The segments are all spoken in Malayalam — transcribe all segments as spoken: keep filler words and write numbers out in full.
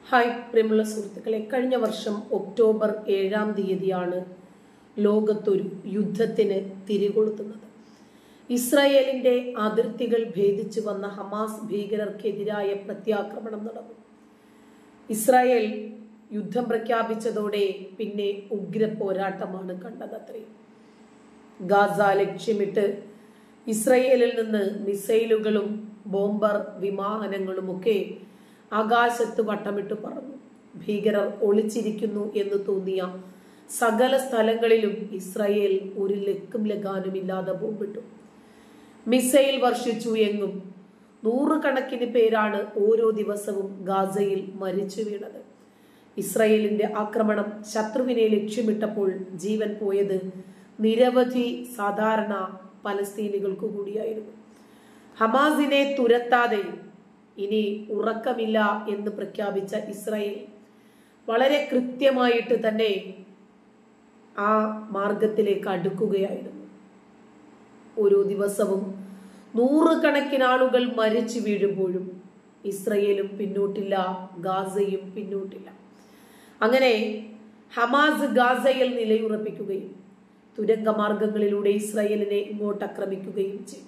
ഹായ് പ്രിയമുള്ള സുഹൃത്തുക്കളെ, കഴിഞ്ഞ വർഷം ഒക്ടോബർ ഏഴാം തീയതിയാണ് ലോകത്തൊരു യുദ്ധത്തിന് തിരികൊളുത്തുന്നത്. ഇസ്രായേലിന്റെ അതിർത്തികൾ ഭേദിച്ചു വന്ന ഹമാസ് ഭീകരർക്കെതിരായ പ്രത്യാക്രമണം നടന്നു. ഇസ്രായേൽ യുദ്ധം പ്രഖ്യാപിച്ചതോടെ പിന്നെ ഉഗ്ര പോരാട്ടമാണ് കണ്ടതത്രേ. ഗാസ ലക്ഷ്യമിട്ട് ഇസ്രായേലിൽ നിന്ന് മിസൈലുകളും ബോംബർ വിമാനങ്ങളുമൊക്കെ ആകാശത്ത് വട്ടമിട്ട് പറന്നു. ഭീകരർ ഒളിച്ചിരിക്കുന്നു എന്ന് തോന്നിയ സകല സ്ഥലങ്ങളിലും ഇസ്രായേൽ ഒരു ലക്കും ലഗാനുമില്ലാതെ ബോംബിട്ടു. മിസൈൽ വർഷിച്ചു. എങ്ങും നൂറുകണക്കിന് പേരാണ് ഓരോ ദിവസവും ഗാസയിൽ മരിച്ചു വീണത്. ഇസ്രായേലിന്റെ ആക്രമണം ശത്രുവിനെ ലക്ഷ്യമിട്ടപ്പോൾ ജീവൻ പോയത് നിരവധി സാധാരണ പലസ്തീനികൾക്ക് കൂടിയായിരുന്നു. ഹമാസിനെ തുരത്താതെ ഇനി ഉറക്കമില്ല എന്ന് പ്രഖ്യാപിച്ച ഇസ്രായേൽ വളരെ കൃത്യമായിട്ട് തന്നെ ആ മാർഗത്തിലേക്ക് അടുക്കുകയായിരുന്നു. ഓരോ ദിവസവും നൂറുകണക്കിന് ആളുകൾ മരിച്ചു വീഴുമ്പോഴും ഇസ്രായേലും പിന്നോട്ടില്ല, ഗാസയും പിന്നോട്ടില്ല. അങ്ങനെ ഹമാസ് ഗാസയിൽ നിലയുറപ്പിക്കുകയും തുരങ്ക മാർഗങ്ങളിലൂടെ ഇസ്രായേലിനെ ഇങ്ങോട്ട് ആക്രമിക്കുകയും ചെയ്തു.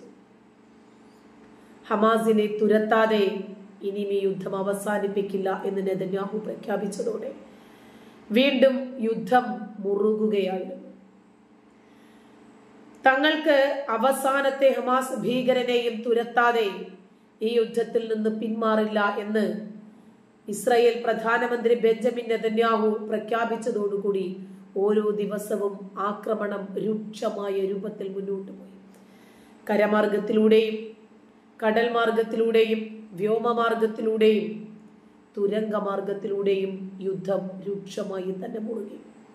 ഹമാസിനെ തുരത്താതെ ഇനി ഈ യുദ്ധം അവസാനിപ്പിക്കില്ല എന്ന് നെതന്യാഹു പ്രഖ്യാപിച്ചതോടെ വീണ്ടും യുദ്ധം മുറുകുകയായിരുന്നു. തങ്ങൾക്ക് അവസാനത്തെ ഹമാസ് ഭീകരനെയും തുരത്താതെ ഈ യുദ്ധത്തിൽ നിന്ന് പിന്മാറില്ല എന്ന് ഇസ്രായേൽ പ്രധാനമന്ത്രി ബെഞ്ചമിൻ നെതന്യാഹു പ്രഖ്യാപിച്ചതോടുകൂടി ഓരോ ദിവസവും ആക്രമണം രൂക്ഷമായ രൂപത്തിൽ മുന്നോട്ട് പോയി. കരമാർഗത്തിലൂടെയും കടൽ മാർഗത്തിലൂടെയും വ്യോമമാർഗത്തിലൂടെയും തുരങ്ക മാർഗത്തിലൂടെയും യുദ്ധം രൂക്ഷമായി തന്നെ മുറുകി.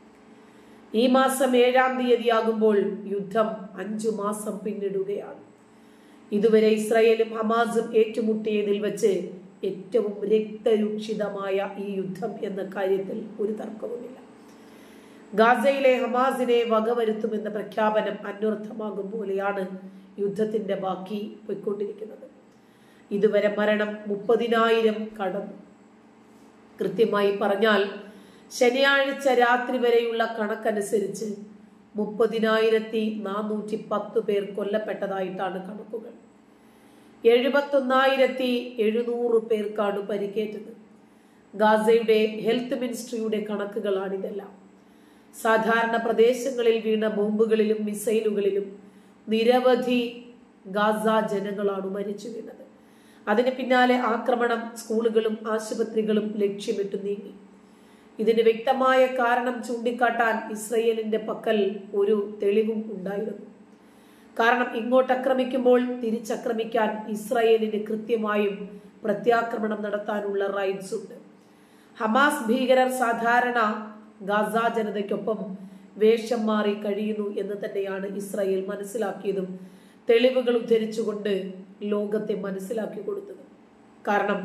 ഈ മാസം ഏഴാം തീയതിയാകുമ്പോൾ യുദ്ധം അഞ്ചു മാസം പിന്നിടുകയാണ്. ഇതുവരെ ഇസ്രായേലും ഹമാസും ഏറ്റുമുട്ടിയതിൽ വെച്ച് ഏറ്റവും രക്തരൂക്ഷിതമായ ഈ യുദ്ധം എന്ന കാര്യത്തിൽ ഒരു തർക്കവുമില്ല. ഗാസയിലെ ഹമാസിനെ വകവരുത്തുമെന്ന പ്രഖ്യാപനം അന്വർത്ഥമാകും പോലെയാണ് യുദ്ധത്തിന്റെ ബാക്കി പോയിക്കൊണ്ടിരിക്കുന്നത്. ഇതുവരെ മരണം മുപ്പതിനായിരം കടന്നു. കൃത്യമായി പറഞ്ഞാൽ ശനിയാഴ്ച രാത്രി വരെയുള്ള കണക്കനുസരിച്ച് മുപ്പതിനായിരത്തി നാനൂറ്റി പത്ത് പേർ കൊല്ലപ്പെട്ടതായിട്ടാണ് കണക്കുകൾ. എഴുപത്തൊന്നായിരത്തി എഴുന്നൂറ് പേർക്കാണ് പരിക്കേറ്റത്. ഗാസയുടെ ഹെൽത്ത് മിനിസ്ട്രിയുടെ കണക്കുകളാണിതെല്ലാം. സാധാരണ പ്രദേശങ്ങളിൽ വീണ ബോംബുകളിലും മിസൈലുകളിലും നിരവധി ഗാസ ജനങ്ങളാണ് മരിച്ചു വീണത്. അതിന് പിന്നാലെ ആക്രമണം സ്കൂളുകളും ആശുപത്രികളും ലക്ഷ്യമിട്ട് നീങ്ങി. ഇതിന് വ്യക്തമായ കാരണം ചൂണ്ടിക്കാട്ടാൻ ഇസ്രായേലിന്റെ പക്കൽ ഒരു തെളിവും ഉണ്ടായിരുന്നു. കാരണം ഇങ്ങോട്ട് ആക്രമിക്കുമ്പോൾ തിരിച്ചാക്രമിക്കാൻ ഇസ്രായേലിന് കൃത്യമായും പ്രത്യാക്രമണം നടത്താനുള്ള റൈറ്റ്സ് ഉണ്ട്. ഹമാസ് ഭീകരർ സാധാരണ ഗാസ ജനതയ്ക്കൊപ്പം വേഷം മാറി കഴിയുന്നു എന്ന് തന്നെയാണ് ഇസ്രായേൽ മനസ്സിലാക്കിയതും തെളിവുകൾ ഉദ്ധരിച്ചുകൊണ്ട് ലോകത്തെ മനസ്സിലാക്കി കൊടുത്തത്. കാരണം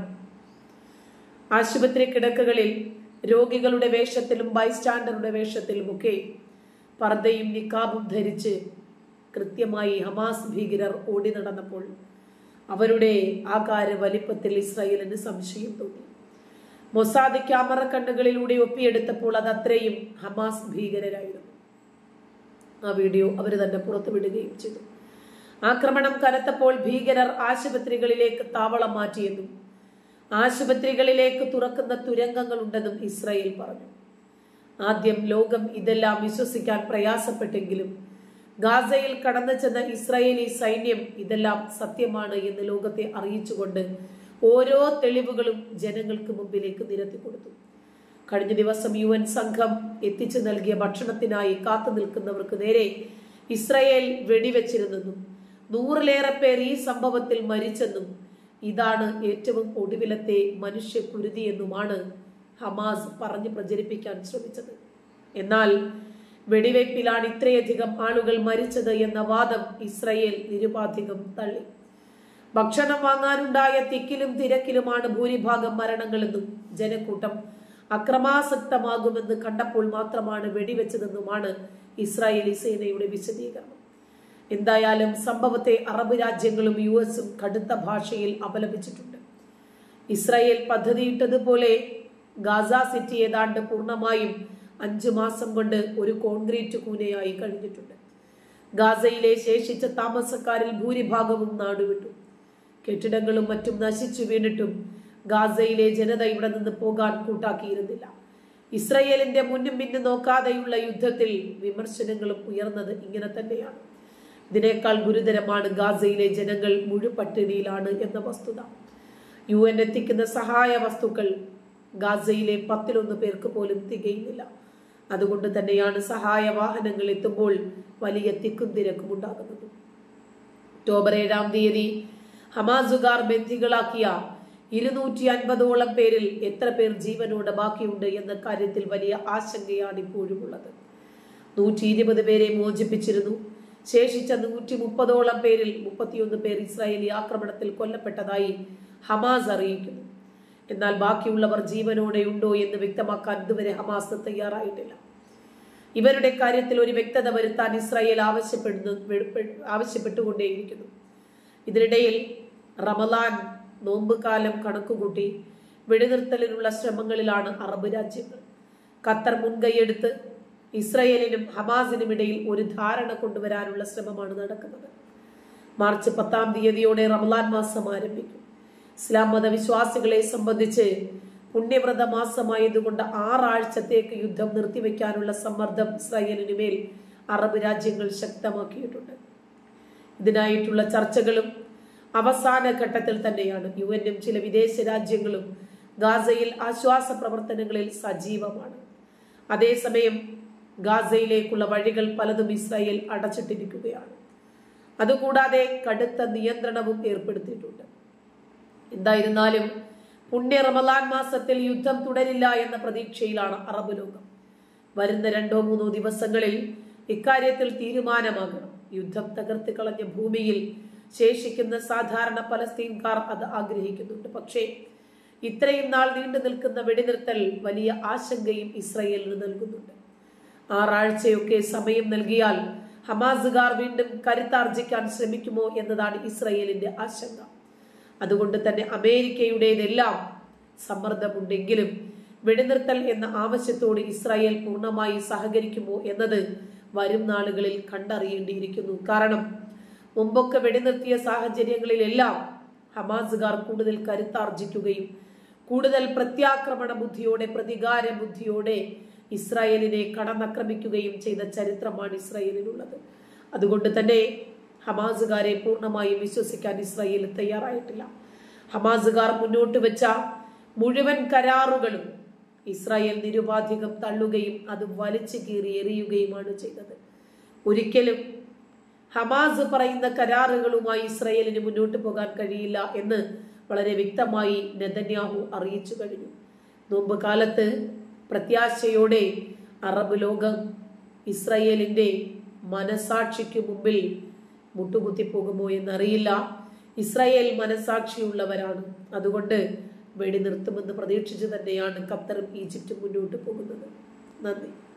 ആശുപത്രി കിടക്കകളിൽ രോഗികളുടെ വേഷത്തിലും ബൈസ്റ്റാൻഡറുടെ വേഷത്തിലുമൊക്കെ പർദ്ദയും നിക്കാബും ധരിച്ച് കൃത്യമായി ഹമാസ് ഭീകരർ ഓടി നടന്നപ്പോൾ അവരുടെ ആകാര വലിപ്പത്തിൽ ഇസ്രായേലിന് സംശയം തോന്നി. മൊസാദ് ക്യാമറ കണ്ണുകളിലൂടെ ഒപ്പിയെടുത്തപ്പോൾ അത് അത്രയും ഹമാസ് ഭീകരരായിരുന്നു. ആ വീഡിയോ അവർ തന്നെ പുറത്തുവിടുകയും ചെയ്തു. ആക്രമണം കനത്തപ്പോൾ ഭീകരർ ആശുപത്രികളിലേക്ക് താവളം മാറ്റിയെന്നും ആശുപത്രികളിലേക്ക് തുറക്കുന്ന തുരങ്കങ്ങൾ ഉണ്ടെന്നും ഇസ്രായേൽ പറഞ്ഞു. ആദ്യം ലോകം ഇതെല്ലാം വിശ്വസിക്കാൻ പ്രയാസപ്പെട്ടെങ്കിലും ഗാസയിൽ കടന്നു ചെന്ന ഇസ്രായേലി സൈന്യം ഇതെല്ലാം സത്യമാണ് എന്ന് ലോകത്തെ അറിയിച്ചുകൊണ്ട് ഓരോ തെളിവുകളും ജനങ്ങൾക്ക് മുമ്പിലേക്ക് നിരത്തി കൊടുത്തു. കഴിഞ്ഞ ദിവസം യു എൻ സംഘം എത്തിച്ചു നൽകിയ ഭക്ഷണത്തിനായി കാത്തു നിൽക്കുന്നവർക്ക് നേരെ ഇസ്രായേൽ വെടിവെച്ചിരുന്നെന്നും നൂറിലേറെ പേർ ഈ സംഭവത്തിൽ മരിച്ചെന്നും ഇതാണ് ഏറ്റവും ഒടുവിലത്തെ മനുഷ്യക്കുരുതി എന്നുമാണ് ഹമാസ് പറഞ്ഞു പ്രചരിപ്പിക്കാൻ ശ്രമിച്ചത്. എന്നാൽ വെടിവയ്പിലാണ് ഇത്രയധികം ആളുകൾ മരിച്ചത് എന്ന വാദം ഇസ്രായേൽ നിരുപാധികം തള്ളി. ഭക്ഷണം വാങ്ങാനുണ്ടായ തിക്കിലും തിരക്കിലുമാണ് ഭൂരിഭാഗം മരണങ്ങളെന്നും ജനക്കൂട്ടം അക്രമാസക്തമാകുമെന്ന് കണ്ടപ്പോൾ മാത്രമാണ് വെടിവെച്ചതെന്നുമാണ് ഇസ്രായേലി സേനയുടെ വിശദീകരണം. എന്തായാലും സംഭവത്തെ അറബ് രാജ്യങ്ങളും യു എസും കടുത്ത ഭാഷയിൽ അപലപിച്ചിട്ടുണ്ട്. ഇസ്രായേൽ പദ്ധതിയിട്ടതുപോലെ ഗാസ സിറ്റി ഏതാണ്ട് പൂർണ്ണമായും അഞ്ചു മാസം കൊണ്ട് ഒരു കോൺക്രീറ്റ് കൂനയായി കഴിഞ്ഞിട്ടുണ്ട്. ഗാസയിലെ ശേഷിച്ച താമസക്കാരിൽ ഭൂരിഭാഗവും നാടുവിട്ടു. കെട്ടിടങ്ങളും മറ്റും നശിച്ചു വീണിട്ടും ഗാസയിലെ ജനത ഇവിടെ നിന്ന് പോകാൻ കൂട്ടാക്കിയിരുന്നില്ല. ഇസ്രയേലിന്റെ മുന്നും പിന്നും നോക്കാതെയുള്ള യുദ്ധത്തിൽ വിമർശനങ്ങളും ഉയർന്നത് ഇങ്ങനെ തന്നെയാണ്. ഇതിനേക്കാൾ ഗുരുതരമാണ് ഗാസയിലെ ജനങ്ങൾ മുഴുപട്ടിണിയിലാണ് എന്ന വസ്തുത. യു എൻ എത്തിക്കുന്ന സഹായ വസ്തുക്കൾ ഗാസയിലെ പത്തിലൊന്ന് പേർക്ക് പോലും തികയുന്നില്ല. അതുകൊണ്ട് തന്നെയാണ് സഹായ വാഹനങ്ങൾ എത്തുമ്പോൾ വലിയ തിക്കും തിരക്കും ഉണ്ടാകുന്നത്. ഒക്ടോബർ ഏഴാം തീയതി ഹമാസുകാർ ബന്ദികളാക്കിയ ഇരുന്നൂറ്റി അൻപതോളം പേരിൽ എത്ര പേർ ജീവനോടെ ബാക്കിയുണ്ട് എന്ന കാര്യത്തിൽ വലിയ ആശങ്കയാണ് ഇപ്പോഴും ഉള്ളത്. നൂറ്റി ഇരുപത് പേരെ മോചിപ്പിച്ചിരുന്നു. ശേഷിച്ച നൂറ്റി മുപ്പതോളം പേരിൽ മുപ്പത്തിയൊന്ന് പേർ ഇസ്രായേലി ആക്രമണത്തിൽ കൊല്ലപ്പെട്ടതായി ഹമാസ് അറിയിക്കുന്നു. എന്നാൽ ബാക്കിയുള്ളവർ ജീവനോടെ ഉണ്ടോ എന്ന് വ്യക്തമാക്കാൻ ഇതുവരെ ഹമാസ് തയ്യാറായിട്ടില്ല. ഇവരുടെ കാര്യത്തിൽ ഒരു വ്യക്തത വരുത്താൻ ഇസ്രായേൽ ആവശ്യപ്പെടുന്നു ആവശ്യപ്പെട്ടുകൊണ്ടേയിരിക്കുന്നു. ഇതിനിടയിൽ റമലാൻ നോമ്പ് കാലം കണക്കുകൂട്ടി വെടിനിർത്തലിനുള്ള ശ്രമങ്ങളിലാണ് അറബ് രാജ്യങ്ങൾ. ഖത്തർ മുൻകൈയെടുത്ത് ഇസ്രായേലിനും ഹമാസിനും ഇടയിൽ ഒരു ധാരണ കൊണ്ടുവരാനുള്ള ശ്രമമാണ് നടക്കുന്നത്. മാർച്ച് പത്താം തീയതിയോടെ റമലാൻ മാസം ആരംഭിക്കും. ഇസ്ലാം മതവിശ്വാസികളെ സംബന്ധിച്ച് പുണ്യവ്രത മാസമായതുകൊണ്ട് ആറാഴ്ചത്തേക്ക് യുദ്ധം നിർത്തിവെക്കാനുള്ള സമ്മർദ്ദം ഇസ്രായേലിന് മേൽ അറബ് രാജ്യങ്ങൾ ശക്തമാക്കിയിട്ടുണ്ട്. ഇതിനായിട്ടുള്ള ചർച്ചകളും അവസാന ഘട്ടത്തിൽ തന്നെയാണ്. യു എന്നും ചില വിദേശ രാജ്യങ്ങളും ഗാസയിൽ ആശ്വാസ പ്രവർത്തനങ്ങളിൽ സജീവമാണ്. അതേസമയം ഗാസയിലേക്കുള്ള വഴികൾ പലതും ഇസ്രായേൽ അടച്ചിട്ടിരിക്കുകയാണ്. അതുകൂടാതെ കടുത്ത നിയന്ത്രണവും ഏർപ്പെടുത്തിയിട്ടുണ്ട്. എന്തായിരുന്നാലും പുണ്യ റമലാൻ മാസത്തിൽ യുദ്ധം തുടരില്ല എന്ന പ്രതീക്ഷയിലാണ് അറബ് ലോകം. വരുന്ന രണ്ടോ മൂന്നോ ദിവസങ്ങളിൽ ഇക്കാര്യത്തിൽ തീരുമാനമാകണം. യുദ്ധം തകർത്ത് കളഞ്ഞ ഭൂമിയിൽ ശേഷിക്കുന്ന സാധാരണ പലസ്തീൻകാർ അത് ആഗ്രഹിക്കുന്നുണ്ട്. പക്ഷേ ഇത്രയും നാൾ നീണ്ടു നിൽക്കുന്ന വെടിനിർത്തൽ വലിയ ആശങ്കയും ഇസ്രായേലിന് നൽകുന്നുണ്ട്. ആറാഴ്ചയൊക്കെ സമയം നൽകിയാൽ ഹമാസുകാർ വീണ്ടും കരുത്താർജിക്കാൻ ശ്രമിക്കുമോ എന്നതാണ് ഇസ്രായേലിന്റെ ആശങ്ക. അതുകൊണ്ട് തന്നെ അമേരിക്കയുടേതെല്ലാം സമ്മർദ്ദമുണ്ടെങ്കിലും വെടിനിർത്തൽ എന്ന ആവശ്യത്തോട് ഇസ്രായേൽ പൂർണ്ണമായി സഹകരിക്കുമോ എന്നത് വരും നാളുകളിൽ കണ്ടറിയേണ്ടിയിരിക്കുന്നു. കാരണം മുമ്പൊക്കെ വെടിനിർത്തിയ സാഹചര്യങ്ങളിലെല്ലാം ഹമാസുകാർ കൂടുതൽ കരുത്താർജിക്കുകയും കൂടുതൽ പ്രത്യാക്രമണ ബുദ്ധിയോടെ പ്രതികാര ബുദ്ധിയോടെ ഇസ്രായേലിനെ കടന്നാക്രമിക്കുകയും ചെയ്ത ചരിത്രമാണ് ഇസ്രായേലിനുള്ളത്. അതുകൊണ്ട് തന്നെ ഹമാസുകാരെ പൂർണ്ണമായും വിശ്വസിക്കാൻ ഇസ്രായേൽ തയ്യാറായിട്ടില്ല. ഹമാസുകാർ മുന്നോട്ട് വെച്ച മുഴുവൻ കരാറുകളും ഇസ്രായേൽ നിരുപാധികം തള്ളുകയും അത് വലിച്ചു കീറി എറിയുകയുമാണ് ചെയ്തത്. ഒരിക്കലും ഹമാസ് പറയുന്ന കരാറുകളുമായി ഇസ്രായേലിന് മുന്നോട്ട് പോകാൻ കഴിയില്ല എന്ന് വളരെ വ്യക്തമായി നെതന്യാഹു അറിയിച്ചു കഴിഞ്ഞു. നോമ്പ് കാലത്ത് പ്രത്യാശയോടെ അറബ് ലോകം ഇസ്രായേലിന്റെ മനസാക്ഷിക്ക് മുമ്പിൽ മുട്ടുകുത്തി പോകുമോ എന്നറിയില്ല. ഇസ്രായേൽ മനസാക്ഷിയുള്ളവരാണ്. അതുകൊണ്ട് വെടിനിർത്തുമെന്ന് പ്രതീക്ഷിച്ചു തന്നെയാണ് ഖത്തറും ഈജിപ്തും മുന്നോട്ട് പോകുന്നത്. നന്ദി.